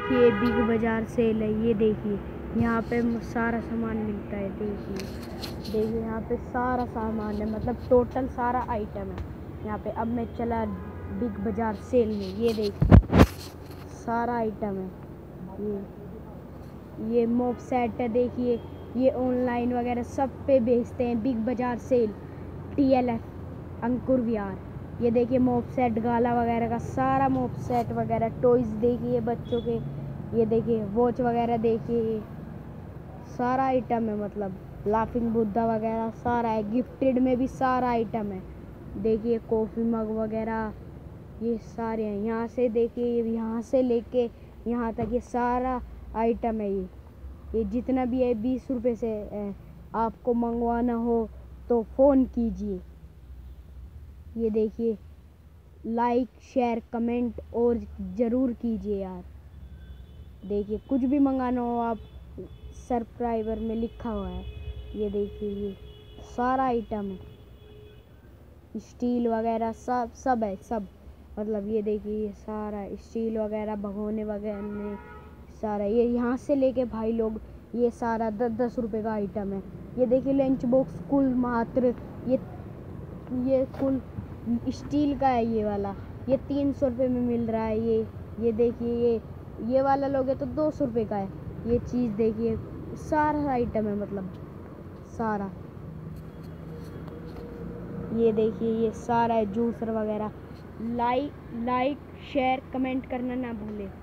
देखिए बिग बाजार सेल है। ये देखिए यहाँ पे सारा सामान मिलता है। देखिए यहाँ पे सारा सामान है, मतलब टोटल सारा आइटम है यहाँ पे। अब मैं चला बिग बाजार सेल में। ये देखिए सारा आइटम है। ये मोप सेट है। देखिए ये ऑनलाइन वगैरह सब पे बेचते हैं। बिग बाजार सेल TLF अंकुर विहार। ये देखिए मोप सेट गाला वगैरह का सारा मोप सेट वगैरह, टॉयज देखिए बच्चों के। ये देखिए वॉच वगैरह, देखिए सारा आइटम है, मतलब लाफिंग बुद्धा वगैरह सारा है। गिफ्टेड में भी सारा आइटम है। देखिए कॉफ़ी मग वगैरह ये सारे हैं। यहाँ से देखिए, यहाँ से लेके यहाँ तक ये सारा आइटम है। ये जितना भी है 20 रुपये से है। आपको मंगवाना हो तो फ़ोन कीजिए। ये देखिए लाइक शेयर कमेंट और ज़रूर कीजिए यार। देखिए कुछ भी मंगाना हो आप, सब्सक्राइबर में लिखा हुआ है। ये देखिए ये सारा आइटम है। स्टील वगैरह सब है, सब मतलब। ये देखिए ये सारा स्टील वगैरह, भगोने वगैरह सारा। ये यहाँ से लेके भाई लोग ये सारा 10-10 रुपये का आइटम है। ये देखिए लंच बॉक्स कुल मात्र ये कुल स्टील का है। ये वाला ये 300 रुपये में मिल रहा है। ये देखिए ये वाला लोगे तो 200 रुपये का है। ये चीज़ देखिए सारा आइटम है, मतलब सारा। ये देखिए ये सारा है, जूसर वगैरह। लाइक शेयर कमेंट करना ना भूले।